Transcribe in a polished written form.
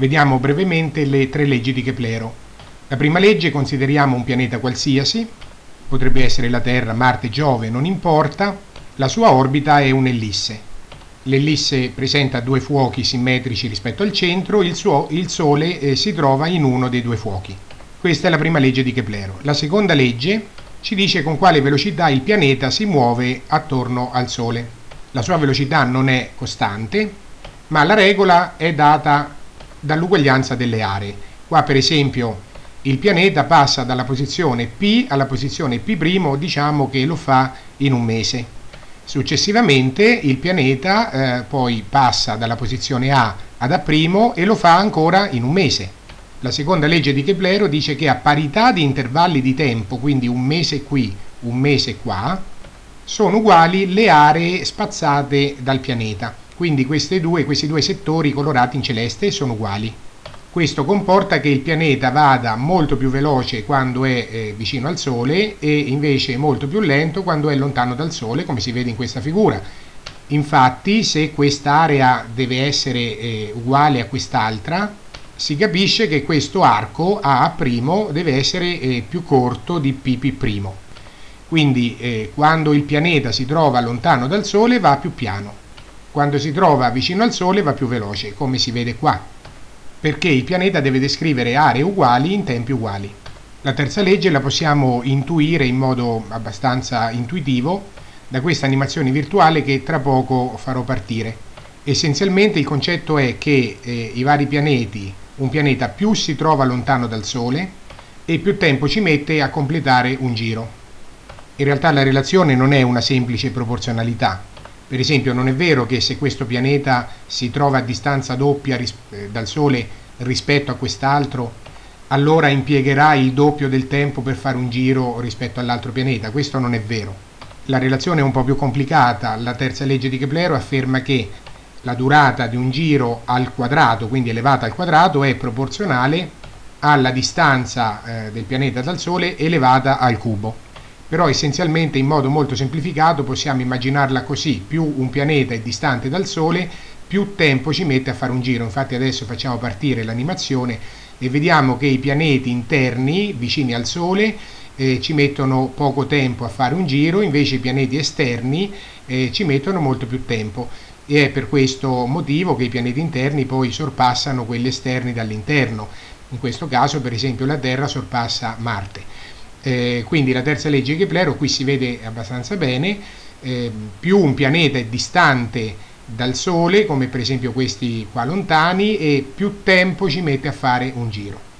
Vediamo brevemente le tre leggi di Keplero. La prima legge: consideriamo un pianeta qualsiasi, potrebbe essere la Terra, Marte, Giove, non importa, la sua orbita è un'ellisse. L'ellisse presenta due fuochi simmetrici rispetto al centro, il Sole si trova in uno dei due fuochi. Questa è la prima legge di Keplero. La seconda legge ci dice con quale velocità il pianeta si muove attorno al Sole. La sua velocità non è costante, ma la regola è data dall'uguaglianza delle aree. Qua per esempio il pianeta passa dalla posizione P alla posizione P', diciamo che lo fa in un mese. Successivamente il pianeta poi passa dalla posizione A ad A' e lo fa ancora in un mese. La seconda legge di Keplero dice che a parità di intervalli di tempo, quindi un mese qui, un mese qua, sono uguali le aree spazzate dal pianeta. Quindi questi due settori colorati in celeste sono uguali. Questo comporta che il pianeta vada molto più veloce quando è vicino al Sole e invece molto più lento quando è lontano dal Sole, come si vede in questa figura. Infatti, se quest'area deve essere uguale a quest'altra, si capisce che questo arco A' deve essere più corto di P'. Quindi quando il pianeta si trova lontano dal Sole va più piano. Quando si trova vicino al Sole va più veloce, come si vede qua, perché il pianeta deve descrivere aree uguali in tempi uguali. La terza legge la possiamo intuire in modo abbastanza intuitivo da questa animazione virtuale che tra poco farò partire. Essenzialmente il concetto è che i vari pianeti, un pianeta più si trova lontano dal Sole e più tempo ci mette a completare un giro. In realtà la relazione non è una semplice proporzionalità. Per esempio, non è vero che se questo pianeta si trova a distanza doppia dal Sole rispetto a quest'altro, allora impiegherà il doppio del tempo per fare un giro rispetto all'altro pianeta. Questo non è vero. La relazione è un po' più complicata. La terza legge di Keplero afferma che la durata di un giro al quadrato, quindi elevata al quadrato, è proporzionale alla distanza del pianeta dal Sole elevata al cubo. Però essenzialmente, in modo molto semplificato, possiamo immaginarla così: più un pianeta è distante dal Sole, più tempo ci mette a fare un giro. Infatti adesso facciamo partire l'animazione e vediamo che i pianeti interni vicini al Sole ci mettono poco tempo a fare un giro, invece i pianeti esterni ci mettono molto più tempo, e è per questo motivo che i pianeti interni poi sorpassano quelli esterni dall'interno. In questo caso per esempio la Terra sorpassa Marte. Quindi la terza legge di Keplero qui si vede abbastanza bene: più un pianeta è distante dal Sole, come per esempio questi qua lontani, e più tempo ci mette a fare un giro.